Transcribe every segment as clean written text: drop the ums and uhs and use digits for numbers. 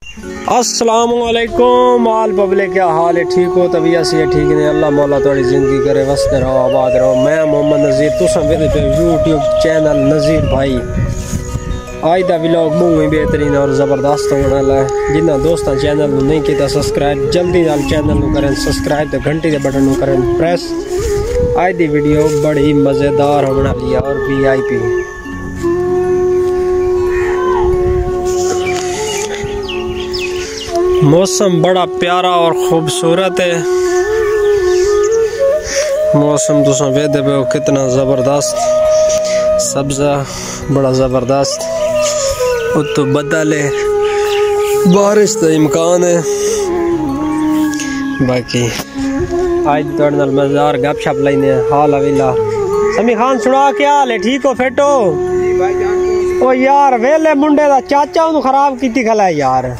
अस्सलाम वालेकुम आल पब्लिक, क्या हाल है? ठीक हो? तबीयत से ठीक नहीं? अल्लाह मौला थोड़ी जिंदगी करे, वसते रहो, आबाद रहो। मैं मोहम्मद नज़ीर, तुम मेरे पे यूट्यूब चैनल नज़ीर भाई। आज का व्लॉग बहुत ही बेहतरीन और ज़बरदस्त होने वाला है। जिन्होंने दोस्तों चैनल नहीं किया सब्सक्राइब, जल्दी नाल चैनल करें सब्सक्राइब, तो घंटी के बटन करें प्रेस। आज की वीडियो बड़ी मज़ेदार होने वाली है और VIP। मौसम बड़ा प्यारा और खूबसूरत है। मौसम तुम वेदे पे कितना ज़बरदस्त, सब्ज़ा बड़ा ज़बरदस्त, तो बदल है, बारिश का इम्कान है। बाकी आज थोड़े नाल मज़ेदार गपशप लेने हाल अविला। समी खान सुना, क्या हाल है? ठीक हो? फिट हो? ओ यार वेले मुंडे का चाचा उन्हें खराब की खला है यार।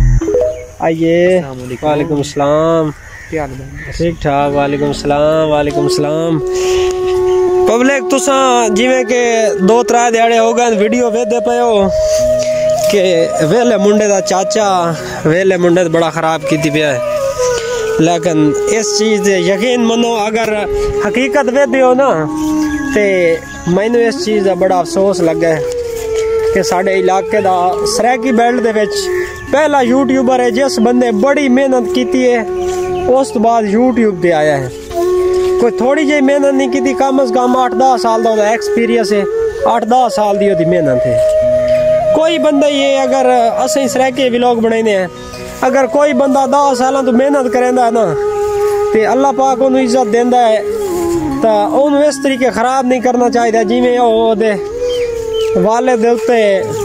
आइए। वालेकुम सलाम। ठीक ठाक। वालेकुम सलाम। वालेकुम सलाम। पब्लिक तुसा जिमें के 2-3 दिहाड़े हो गए वीडियो वेदे पे हो कि वेले मुंडे का चाचा वेले मुंडे बड़ा खराब की पिया है। लेकिन इस चीज़ यकीन मनो, अगर हकीकत वेदे हो ना तो मैनू इस चीज़ का बड़ा अफसोस लगे कि साढ़े इलाके का सरैकी बेल्ट दे विच पहला यूट्यूबर है जिस बंदे बड़ी मेहनत की है, उस बाद यूट्यूब पे आया है। कोई थोड़ी जी मेहनत नहीं की, कम अज कम 8-10 साल का एक्सपीरियंस है, 8-10 साल की मेहनत है। कोई बंदा ये अगर असें सरैके व्लॉग बनाने हैं, अगर कोई बंदा 10 साल तो मेहनत करेंदा है ना, तो अल्लाह पाक उन्हें इज्जत देंदा है। तो उन्हें इस तरीके खराब नहीं करना चाहिए जिमें ओहदे वाले दे उत्ते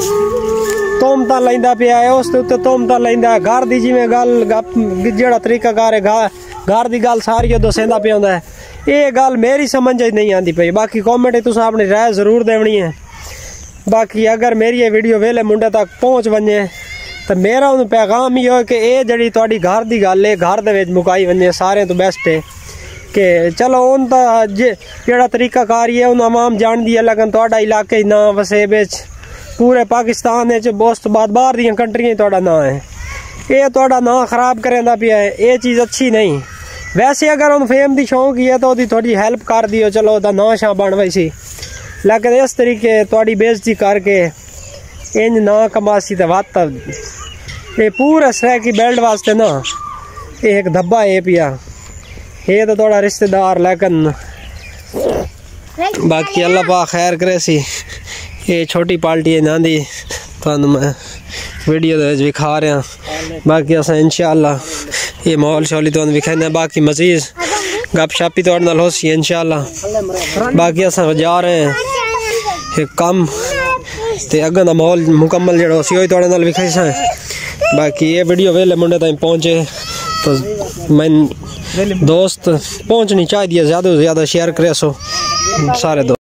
तोमता लेंदा पिया है, उस उत्ते तोमता लेंदा है। घर दी जिमें गल जेड़ा तरीका कार है घर दी गल सारी दसेंदा पिया होंदा है। ये गल मेरी समझ नहीं आती पई। बाकी कॉमेंट तुम अपनी राय जरूर देनी है। बाकी अगर मेरी ये वीडियो वेले मुंडे तक पहुँच वने तो मेरा उन्हें पैगाम ही हो कि ये जड़ी तुहाडी घर दी गल है घर दे विच मुकाई वने सारे तो बेस्ट है कि चलो उन जेड़ा तरीका कार है उन्हें आवाम जान दी है। लेकिन तुहाडा इलाके ना वसे बिच पूरे पाकिस्तान उस बाद बाहर दी कंट्रियां ना है, ये तुहाडा ना खराब करेंदा पिया है। ये चीज़ अच्छी नहीं। वैसे अगर उन फेम दी शौक है तो थोड़ी हेल्प कर दियो, चलो ओदा ना शां बन वैसी। लेकिन इस तरीके तुहाडी बेइज्जती करके इंज ना कमासी तो वात ये पूरे सरैकी बेल्ट वास्ते ना ये एक धब्बा है पिया। ये तो थोड़ा रिश्तेदार, लेकिन बाकी अल्लाह पाक खैर करे सी। ये छोटी पार्टी है ना दी तो मैं वीडियो विखा रहा। बाकी अस इंशाअल्लाह ये माहौल शौली तो विखाने, बाकी मजीद गपशप तो हो सी इंशाअल्लाह। बाकी अस जा रहे हैं एक कम तो अगर का माहौल मुकम्मल जो सी थोड़े नाल विखाई सा। बाकी ये वीडियो वेले मुंडे तक पहुँचे तो मैं दोस्त पहुँचनी चाहिए, ज़्यादा से ज़्यादा शेयर करे सो सारे दोस्त।